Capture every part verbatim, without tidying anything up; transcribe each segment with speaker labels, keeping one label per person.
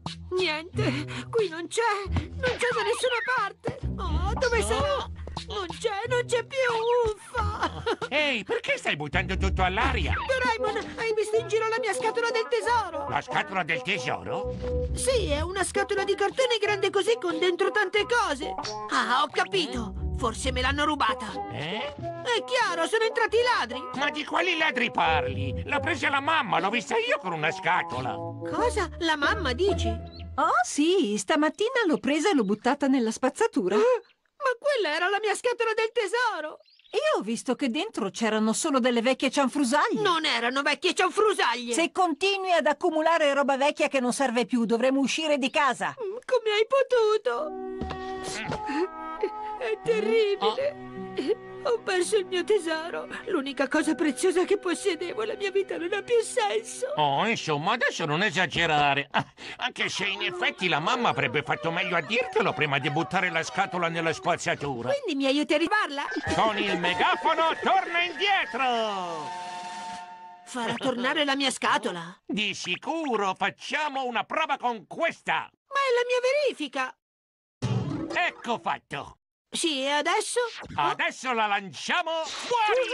Speaker 1: Niente, qui non c'è, non c'è da nessuna parte. Oh, dove sarà? Non c'è, non c'è più, uffa!
Speaker 2: Ehi, perché stai buttando tutto all'aria?
Speaker 1: Doraemon, hai visto in giro la mia scatola del tesoro?
Speaker 2: La scatola del tesoro?
Speaker 1: Sì, è una scatola di cartone grande così con dentro tante cose. Ah, ho capito. Forse me l'hanno rubata.
Speaker 2: Eh?
Speaker 1: È chiaro, sono entrati i ladri.
Speaker 2: Ma di quali ladri parli? L'ha presa la mamma, l'ho vista io con una scatola.
Speaker 1: Cosa? La mamma, dici?
Speaker 3: Oh, sì, stamattina l'ho presa e l'ho buttata nella spazzatura.
Speaker 1: Ma quella era la mia scatola del tesoro!
Speaker 3: Io ho visto che dentro c'erano solo delle vecchie cianfrusaglie.
Speaker 1: Non erano vecchie cianfrusaglie!
Speaker 3: Se continui ad accumulare roba vecchia che non serve più, dovremo uscire di casa.
Speaker 1: Come hai potuto? È terribile! Ho perso il mio tesoro. L'unica cosa preziosa che possedevo. La mia vita non ha più senso.
Speaker 2: Oh, insomma, adesso non esagerare. Ah, anche se in effetti la mamma avrebbe fatto meglio a dirtelo prima di buttare la scatola nella spazzatura.
Speaker 1: Quindi mi aiuti a rifarla?
Speaker 2: Con il megafono torna indietro!
Speaker 1: Farà tornare la mia scatola?
Speaker 2: Di sicuro, facciamo una prova con questa!
Speaker 1: Ma è la mia verifica!
Speaker 2: Ecco fatto!
Speaker 1: Sì, e adesso?
Speaker 2: Adesso la lanciamo fuori!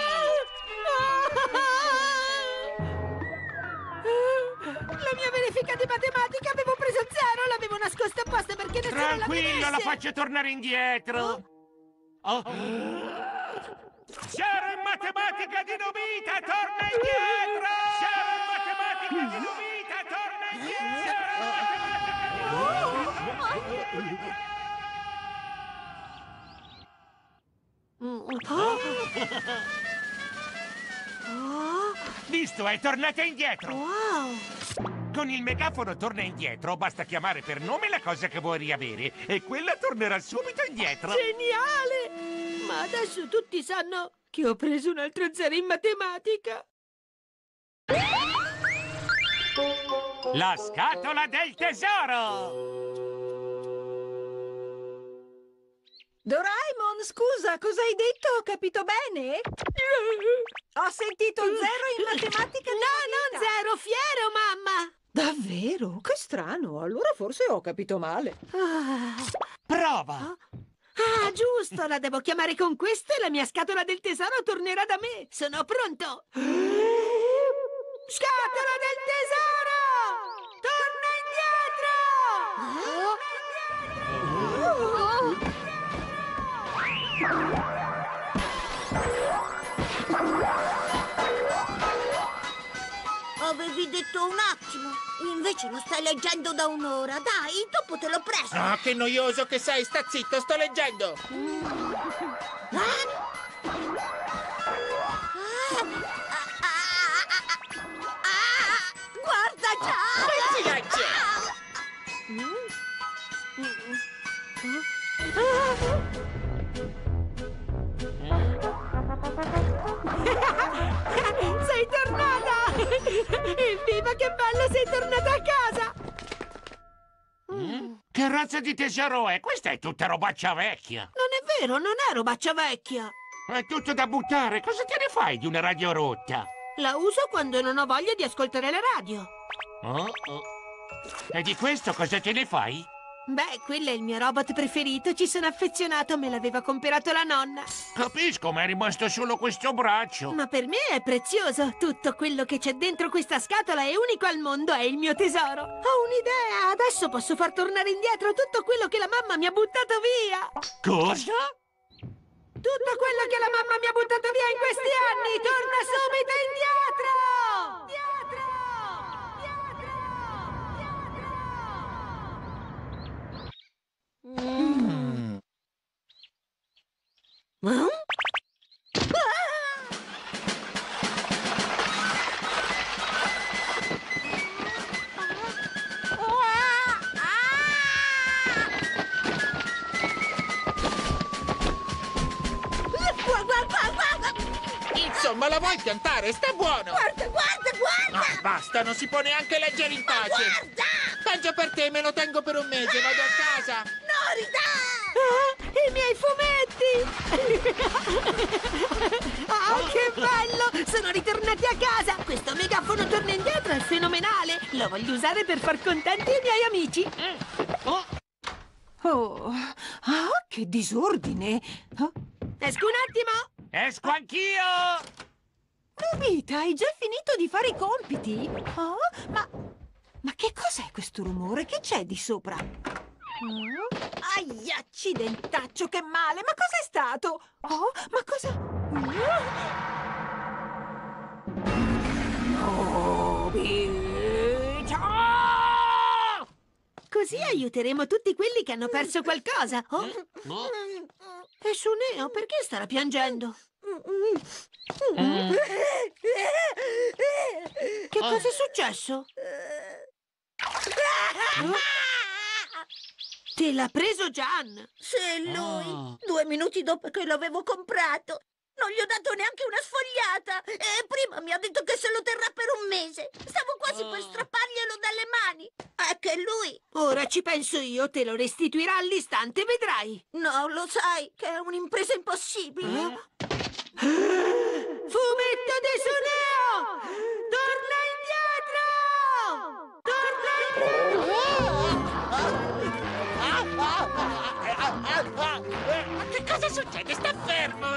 Speaker 1: La mia verifica di matematica avevo preso zero, l'avevo nascosta apposta perché nessuno la vedesse.
Speaker 2: Tranquillo, la faccio tornare indietro. Oh. Zero in matematica di Nobita, torna indietro! Zero in matematica di Nobita, torna indietro!
Speaker 1: Oh. Oh.
Speaker 2: Visto, è tornata indietro!
Speaker 1: Wow!
Speaker 2: Con il megafono torna indietro, basta chiamare per nome la cosa che vuoi riavere e quella tornerà subito indietro.
Speaker 1: Geniale! Ma adesso tutti sanno che ho preso un altro zero in matematica.
Speaker 2: La scatola del tesoro!
Speaker 3: Doraemon, scusa, cosa hai detto? Ho capito bene? Ho sentito zero in matematica.
Speaker 1: No, non zero, fiero, mamma!
Speaker 3: Davvero? Che strano, allora forse ho capito male.
Speaker 1: Ah,
Speaker 2: Prova!
Speaker 1: ah, giusto, la devo chiamare con questo e la mia scatola del tesoro tornerà da me. Sono pronto! Scatola del tesoro! Torna indietro!
Speaker 4: Avevi detto un attimo, invece lo stai leggendo da un'ora. Dai, dopo te lo presto.
Speaker 5: Ah, che noioso che sei, sta zitto, sto leggendo.
Speaker 4: Ah? Ah, ah, ah, ah, guarda già!
Speaker 5: Che silenzio!
Speaker 1: Sei tornata! Evviva, che bello, sei tornata a casa!
Speaker 2: Mm? Che razza di tesoro è? Questa è tutta robaccia vecchia.
Speaker 1: Non è vero, non è robaccia vecchia.
Speaker 2: È tutto da buttare. Cosa te ne fai di una radio rotta?
Speaker 1: La uso quando non ho voglia di ascoltare la radio.
Speaker 2: Oh, oh. E di questo cosa te ne fai?
Speaker 1: Beh, quello è il mio robot preferito, ci sono affezionato, me l'aveva comprato la nonna.
Speaker 2: Capisco, ma è rimasto solo questo braccio.
Speaker 1: Ma per me è prezioso, tutto quello che c'è dentro questa scatola è unico al mondo, è il mio tesoro. Ho un'idea, adesso posso far tornare indietro tutto quello che la mamma mi ha buttato via.
Speaker 2: Cosa?
Speaker 1: Tutto quello che la mamma mi ha buttato via in questi anni, torna subito indietro! Indietro!
Speaker 2: Mm.
Speaker 1: Mm?
Speaker 5: Insomma, la vuoi piantare? Sta buono!
Speaker 4: Guarda, guarda, guarda!
Speaker 5: Ah, basta, non si può neanche leggere in pace!
Speaker 4: Guarda!
Speaker 5: Peggio per te, me lo tengo per un mese, vado a casa!
Speaker 4: Norida!
Speaker 1: Ah, i miei fumetti! Ah, che bello! Sono ritornati a casa! Questo megafono torna indietro, è fenomenale! Lo voglio usare per far contenti i miei amici.
Speaker 2: Oh,
Speaker 3: Oh, ah, che disordine! Oh,
Speaker 1: Esco un attimo.
Speaker 2: esco anch'io!
Speaker 3: Nobita, hai già finito di fare i compiti? Oh, ma... Ma che cos'è questo rumore? Che c'è di sopra? Oh, ai, accidentaccio, che male! Ma cos'è stato? Oh, ma cosa... Nobita!
Speaker 1: Così aiuteremo tutti quelli che hanno perso qualcosa. Oh.
Speaker 2: Oh.
Speaker 1: E su Neo, perché starà piangendo?
Speaker 2: Mm.
Speaker 1: Che cosa è successo? Oh? Te l'ha preso Gian.
Speaker 4: Se lui,
Speaker 2: Ah.
Speaker 4: due minuti dopo che l'avevo comprato, non gli ho dato neanche una sfogliata. E prima mi ha detto che se lo terrà per un mese. Stavo quasi per strapparglielo dalle mani. È che lui...
Speaker 1: Ora ci penso io, te lo restituirà all'istante, vedrai.
Speaker 4: No, lo sai che è un'impresa impossibile.
Speaker 1: Eh? Fumetto di Suneo! Torna indietro! Torna
Speaker 5: Ma che cosa succede? Sta fermo!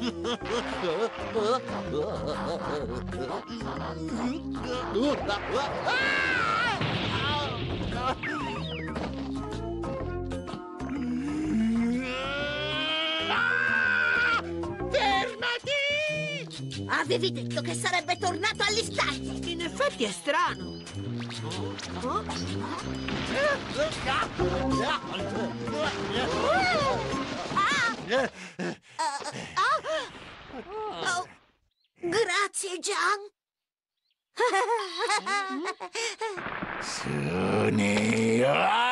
Speaker 4: Fermati! Avevi detto che sarebbe tornato all'istante.
Speaker 1: In effetti è strano. Oh?
Speaker 4: Oh, grazie, Gian.
Speaker 5: Suneo!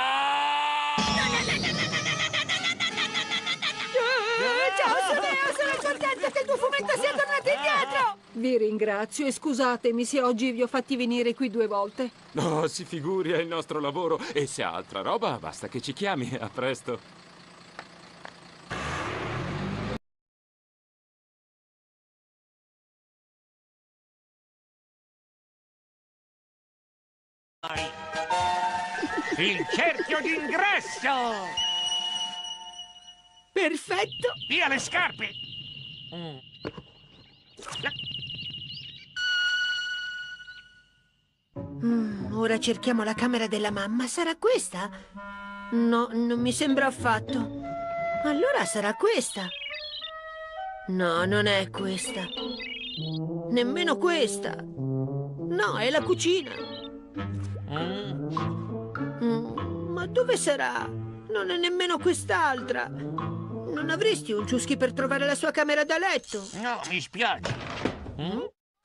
Speaker 1: Ciao, Suneo, sono contenta che il tuo fumetto sia tornato indietro!
Speaker 3: Vi ringrazio e scusatemi se oggi vi ho fatti venire qui due volte.
Speaker 6: No, si figuri, è il nostro lavoro. E se ha altra roba, basta che ci chiami. A presto.
Speaker 2: Il cerchio d'ingresso!
Speaker 1: Perfetto!
Speaker 2: Via le scarpe! Mm.
Speaker 1: Mm, ora cerchiamo la camera della mamma. Sarà questa? No, non mi sembra affatto. Allora sarà questa. No, non è questa. Nemmeno questa. No, è la cucina.
Speaker 2: Mm.
Speaker 1: Mm, ma dove sarà? Non è nemmeno quest'altra. Non avresti un ciuschi per trovare la sua camera da letto?
Speaker 2: No, mi spiace. Mm?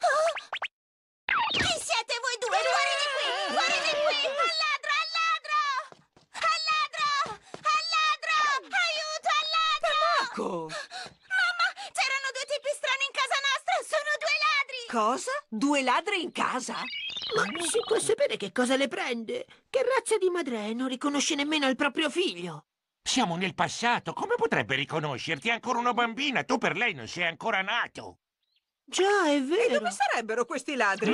Speaker 4: Chi siete voi due? Fuori di qui! Fuori di qui! Al ladro! Al ladro! Al ladro! Al ladro! Aiuto, al ladro!
Speaker 3: Tamako!
Speaker 4: Mamma, c'erano due tipi strani in casa nostra! Sono due ladri!
Speaker 3: Cosa? Due ladri in casa?
Speaker 1: Ma si può sapere che cosa le prende? Che razza di madre è? Non riconosce nemmeno il proprio figlio.
Speaker 2: Siamo nel passato, come potrebbe riconoscerti? È ancora una bambina, tu per lei non sei ancora nato.
Speaker 1: Già, è
Speaker 3: E
Speaker 1: vero.
Speaker 3: dove sarebbero questi ladri?
Speaker 4: Te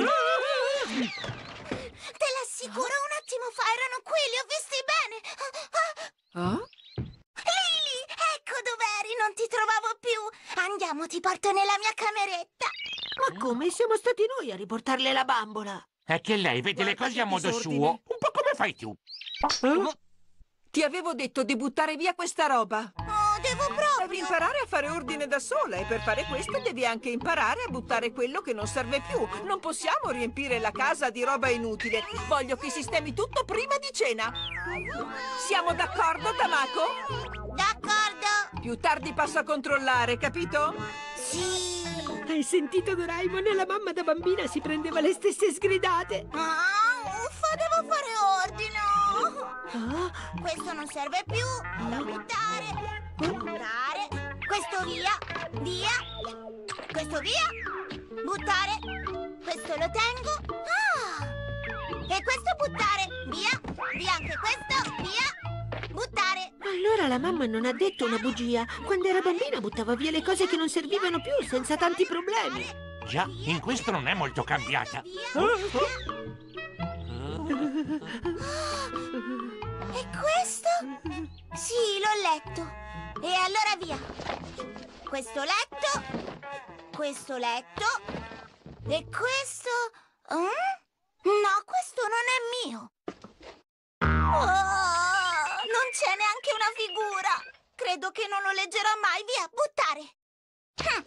Speaker 4: l'assicuro, un attimo fa erano qui, li ho visti bene!
Speaker 3: Oh?
Speaker 4: Lili, ecco dov'eri, non ti trovavo più! Andiamo, ti porto nella mia cameretta!
Speaker 1: Ma come? Siamo stati noi a riportarle la bambola.
Speaker 2: È che lei vede le
Speaker 3: Guarda
Speaker 2: cose
Speaker 3: che
Speaker 2: a modo
Speaker 3: disordine.
Speaker 2: suo, un po' come fai tu.
Speaker 3: Ti avevo detto di buttare via questa roba.
Speaker 4: Oh, devo
Speaker 3: Devi
Speaker 4: proprio...
Speaker 3: imparare a fare ordine da sola e per fare questo devi anche imparare a buttare quello che non serve più. Non possiamo riempire la casa di roba inutile. Voglio che sistemi tutto prima di cena. Siamo d'accordo, Tamako?
Speaker 4: D'accordo!
Speaker 3: Più tardi passo a controllare, capito?
Speaker 4: Sì!
Speaker 1: Hai sentito, Doraemon? La mamma da bambina si prendeva le stesse sgridate.
Speaker 4: Ah, uffa, devo fare ordine!
Speaker 1: Ah,
Speaker 4: Questo non serve più, da buttare, buttare, questo via, via, questo via, buttare, questo lo tengo, ah! E questo buttare, via, via anche questo, via, buttare.
Speaker 1: allora la mamma non ha detto una bugia. Quando era bambina buttava via le cose che non servivano più senza tanti problemi.
Speaker 2: Già, in questo non è molto cambiata.
Speaker 4: Via, via. E questo? Sì, l'ho letto. E allora via. Questo letto, questo letto e questo... Mm? No, questo non è mio. Oh, non c'è neanche una figura. Credo che non lo leggerò mai. Via, buttare. Hm.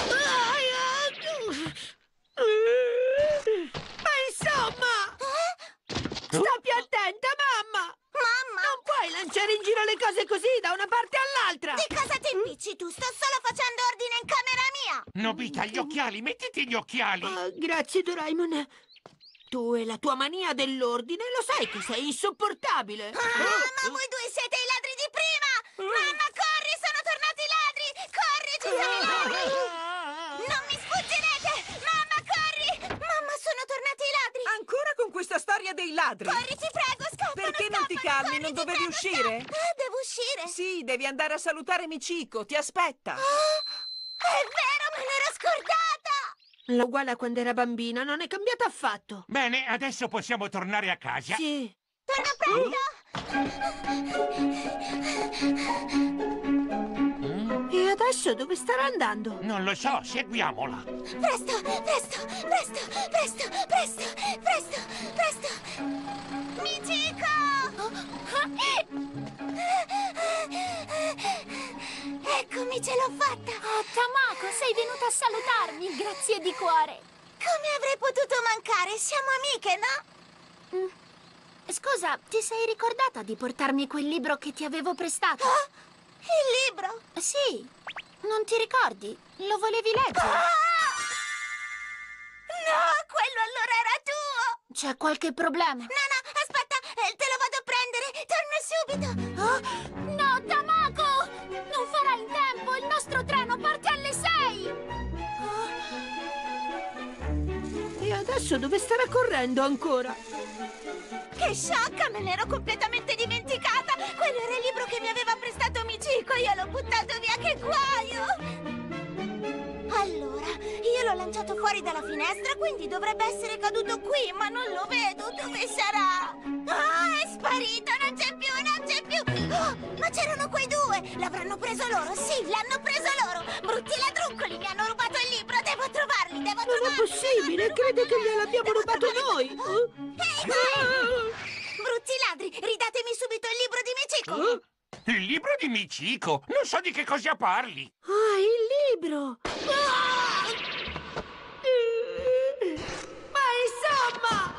Speaker 1: Ma insomma!
Speaker 4: Eh?
Speaker 1: Sta più attenta, mamma!
Speaker 4: Mamma!
Speaker 1: Non puoi lanciare in giro le cose così da una parte all'altra!
Speaker 4: Di cosa ti impicci tu? Sto solo facendo ordine in camera mia!
Speaker 2: Nobita, gli occhiali, mettiti gli occhiali!
Speaker 1: Ah, grazie, Doraemon. Tu e la tua mania dell'ordine lo sai che sei insopportabile!
Speaker 4: Ah, ma voi due siete i ladri di prima! Mamma, corri! Sono tornati i ladri! Corri, ci sono i ladri! Non mi sfuggirete! Mamma, corri! Mamma, sono tornati i ladri!
Speaker 3: Ancora con questa storia dei ladri?
Speaker 4: Corri, ti prego, scappano,
Speaker 3: Perché non ti
Speaker 4: scappano,
Speaker 3: calmi?
Speaker 4: corri,
Speaker 3: Non
Speaker 4: ti
Speaker 3: dovevi
Speaker 4: prego,
Speaker 3: uscire?
Speaker 4: scappa. Ah, devo uscire?
Speaker 3: Sì, devi andare a salutare Michiko, ti aspetta.
Speaker 4: Ah, è vero, me l'ero scordata!
Speaker 1: La uguale a quando era bambina, non è cambiata affatto.
Speaker 2: Bene, adesso possiamo tornare a casa.
Speaker 1: Sì.
Speaker 4: Torno presto!
Speaker 1: E adesso dove starà andando?
Speaker 2: Non lo so, seguiamola.
Speaker 4: Presto, presto, presto, presto, presto, presto, presto! Michiko! Eccomi, ce l'ho fatta!
Speaker 7: Oh, Tamako, sei venuta a salutarmi, grazie di cuore.
Speaker 4: Come avrei potuto mancare? Siamo amiche, no?
Speaker 7: Mm. Scusa, ti sei ricordata di portarmi quel libro che ti avevo prestato?
Speaker 4: Ah, il libro?
Speaker 7: Sì, non ti ricordi? Lo volevi leggere?
Speaker 4: Ah! No, quello allora era tuo!
Speaker 7: C'è qualche problema?
Speaker 4: No, no, aspetta, eh, te lo vado a prendere, torno subito! Oh,
Speaker 7: No, Tamako! Non farai in tempo, il nostro treno parte alle sei!
Speaker 1: E adesso dove starà correndo ancora?
Speaker 4: che sciocca, me ne ero completamente dimenticata! Quello era il libro che mi aveva prestato Michiko, io l'ho buttato via, che guaio! Allora, io l'ho lanciato fuori dalla finestra, quindi dovrebbe essere caduto qui, ma non lo vedo, dove sarà? Ah, è sparito, non c'è più, non c'è più! Oh, ma c'erano quei due! L'avranno preso loro, sì, l'hanno preso loro! Brutti ladruncoli, mi hanno rubato il libro, devo trovarli, devo
Speaker 1: Non
Speaker 4: trovarli!
Speaker 1: è possibile, crede che gliel'abbiamo rubato noi!
Speaker 4: Ehi, voi! Brutti ladri, ridatemi subito il libro di Michiko!
Speaker 1: Oh?
Speaker 2: Il libro di Michiko? Non so di che cosa parli.
Speaker 1: Ah, il libro! Ah! Ma insomma!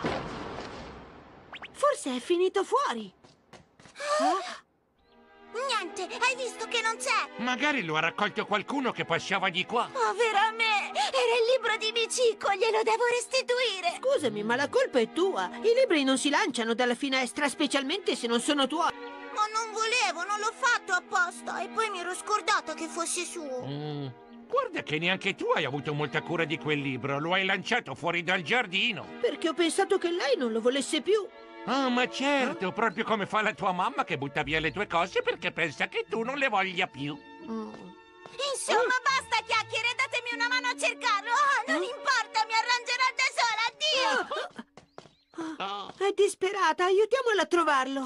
Speaker 1: Forse è finito fuori! Ah?
Speaker 4: Niente, hai visto che non c'è?
Speaker 2: Magari lo ha raccolto qualcuno che passava di qua.
Speaker 4: Povero a me! Era il libro di Michiko, glielo devo restituire!
Speaker 1: Scusami, ma la colpa è tua! I libri non si lanciano dalla finestra, specialmente se non sono tuoi!
Speaker 4: Ma non volevo, non l'ho fatto apposta e poi mi ero scordata che fosse suo.
Speaker 2: Mm. Guarda che neanche tu hai avuto molta cura di quel libro. Lo hai lanciato fuori dal giardino.
Speaker 1: Perché ho pensato che lei non lo volesse più!
Speaker 2: Ah, ma certo, proprio come fa la tua mamma che butta via le tue cose perché pensa che tu non le voglia più.
Speaker 1: Mm.
Speaker 4: Insomma, basta chiacchiere, datemi una mano a cercarlo! Oh, non importa, mi arrangerò da sola, addio!
Speaker 2: Oh.
Speaker 1: È disperata, aiutiamola a trovarlo!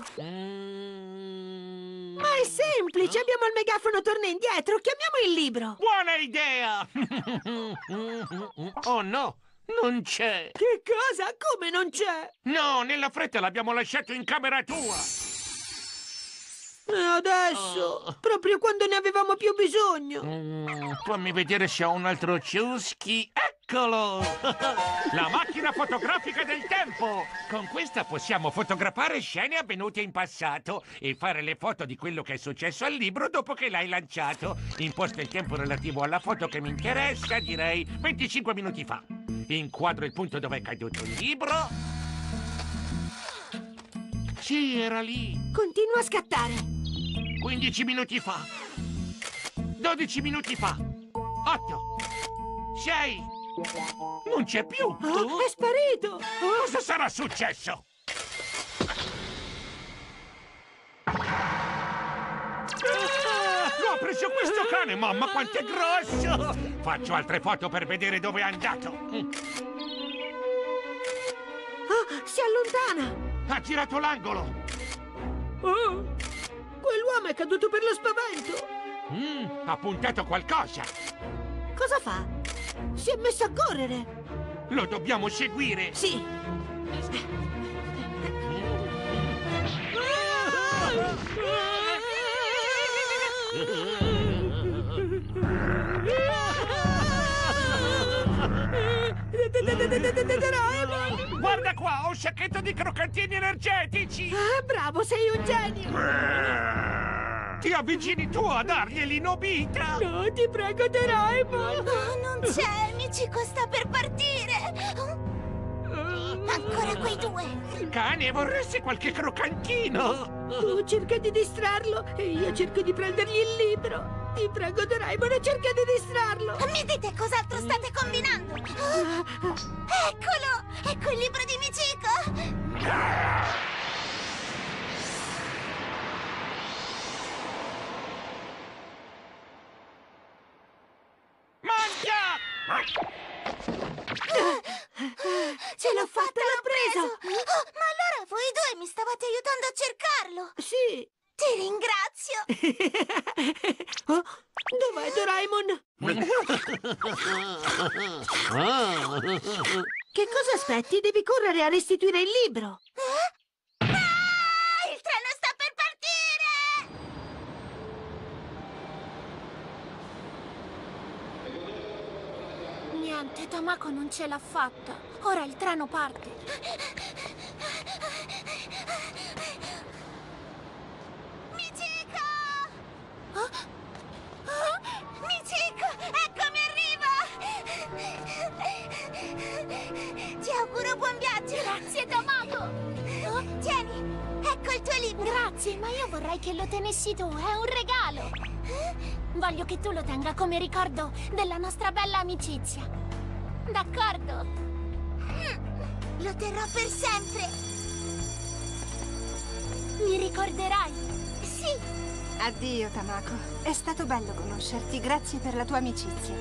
Speaker 2: Mm.
Speaker 1: Ma è semplice, abbiamo il megafono, torna indietro, chiamiamo il libro!
Speaker 2: Buona idea! Oh no, non c'è!
Speaker 1: Che cosa? Come non c'è?
Speaker 2: No, nella fretta l'abbiamo lasciato in camera tua!
Speaker 1: E adesso?
Speaker 2: Oh.
Speaker 1: Proprio quando ne avevamo più bisogno!
Speaker 2: Mm, fammi vedere se ho un altro ciuschi. Eccolo! La macchina fotografica del tempo! Con questa possiamo fotografare scene avvenute in passato e fare le foto di quello che è successo al libro dopo che l'hai lanciato. Imposta il tempo relativo alla foto che mi interessa, direi venticinque minuti fa. Inquadro il punto dove è caduto il libro. Sì, era lì.
Speaker 1: Continua a scattare!
Speaker 2: quindici minuti fa. dodici minuti fa. otto. sei. Non c'è più.
Speaker 1: Oh, è sparito!
Speaker 2: Cosa sarà successo? Ah, l'ho preso questo cane, mamma, quanto è grosso! Faccio altre foto per vedere dove è andato.
Speaker 1: Ah, si allontana!
Speaker 2: Ha girato l'angolo!
Speaker 1: Oh, quell'uomo è caduto per lo spavento!
Speaker 2: Mm, ha puntato qualcosa!
Speaker 1: Cosa fa? Si è messo a correre!
Speaker 2: Lo dobbiamo seguire!
Speaker 1: Sì!
Speaker 2: Guarda qua, ho un sacchetto di croccantini energetici!
Speaker 1: Ah, bravo, sei un genio!
Speaker 2: Ti avvicini tu a darglieli, Nobita!
Speaker 1: No, ti prego, Doraemon!
Speaker 4: Oh, non c'è, Michiko sta per partire! Ancora quei due!
Speaker 2: Cane, vorresti qualche croccantino?
Speaker 1: Tu cerca di distrarlo e io cerco di prendergli il libro. Ti prego, Doraemon, cerca di distrarlo.
Speaker 4: Mi dite cos'altro state combinando? Oh, eccolo! Ecco il libro di Michiko!
Speaker 2: Mangia!
Speaker 4: Ce l'ho fatta, l'ho preso! Oh, ma allora voi due mi stavate aiutando a cercarlo!
Speaker 1: Sì.
Speaker 4: Ti ringrazio!
Speaker 1: Oh, dov'è Doraemon? Che cosa aspetti? Devi correre a restituire il libro.
Speaker 4: Eh? Ah, il treno sta per partire!
Speaker 7: Niente, Tamako non ce l'ha fatta. Ora il treno parte.
Speaker 4: Michiko! Oh? Oh? Michiko, eccomi, arriva! Ti auguro buon viaggio!
Speaker 7: Grazie, Tamako!
Speaker 4: Oh, tieni, ecco il tuo libro!
Speaker 7: Grazie, ma io vorrei che lo tenessi tu. È un regalo. Voglio che tu lo tenga come ricordo della nostra bella amicizia. D'accordo?
Speaker 4: Mm, lo terrò per sempre!
Speaker 7: Mi ricorderai?
Speaker 4: Sì!
Speaker 3: Addio, Tamako. È stato bello conoscerti. Grazie per la tua amicizia.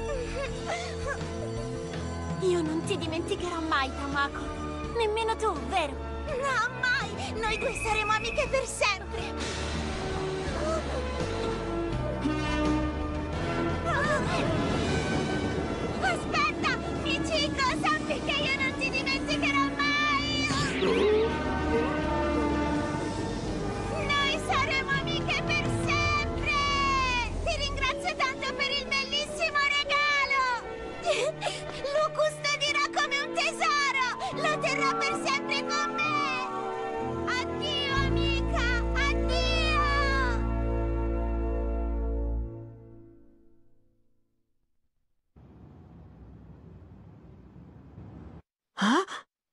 Speaker 7: Io non ti dimenticherò mai, Tamako. Nemmeno tu, vero?
Speaker 4: No, mai! Noi due saremo amiche per sempre! Aspetta! Michiko, sappi che io non ti dimenticherò mai! Noi saremo amiche per sempre! Ti ringrazio tanto per il bellissimo regalo! Lo custodirò come un tesoro! Lo terrò per sempre con me! Addio, amica! Addio!
Speaker 1: Ah?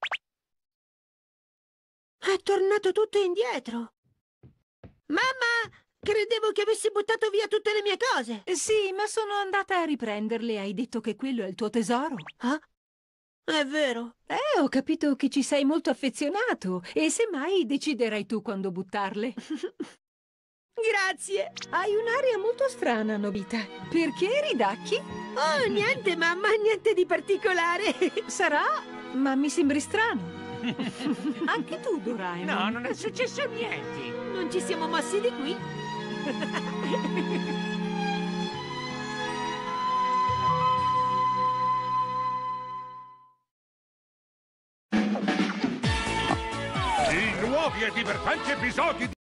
Speaker 1: È tornato tutto indietro. Mamma! Credevo che avessi buttato via tutte le mie cose.
Speaker 3: Sì, ma sono andata a riprenderle. Hai detto che quello è il tuo tesoro.
Speaker 1: Ah? È vero.
Speaker 3: Eh, ho capito che ci sei molto affezionato e semmai deciderai tu quando buttarle.
Speaker 1: Grazie.
Speaker 3: Hai un'aria molto strana, Nobita. Perché ridacchi?
Speaker 1: Oh, niente, mamma, niente di particolare.
Speaker 3: Sarà, ma mi sembri strano. Anche tu, Doraemon.
Speaker 2: No, non è successo niente.
Speaker 1: Non ci siamo mossi di qui.
Speaker 2: I nuovi e divertenti episodi